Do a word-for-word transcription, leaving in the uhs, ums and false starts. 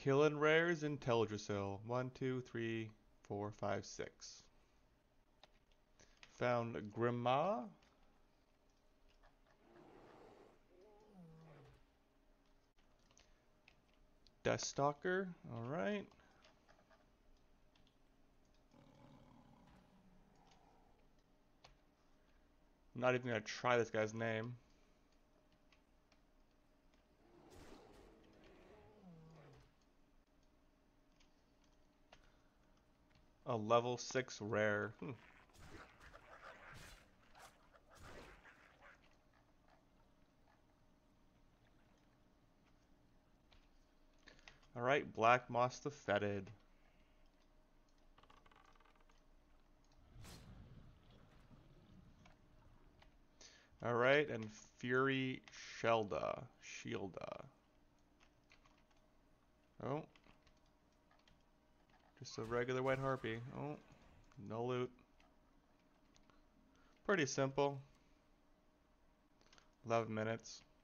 Killing rares in Teldrassil. One, two, three, four, five, six. Found Grimmaw. DuskStalker. Alright. I'm not even going to try this guy's name. A level six rare. Hmm. Alright, Blackmoss the Fetid. Alright, and Fury Shielda. Shielda. Oh. Just a regular white harpy. Oh. No loot. Pretty simple. eleven minutes.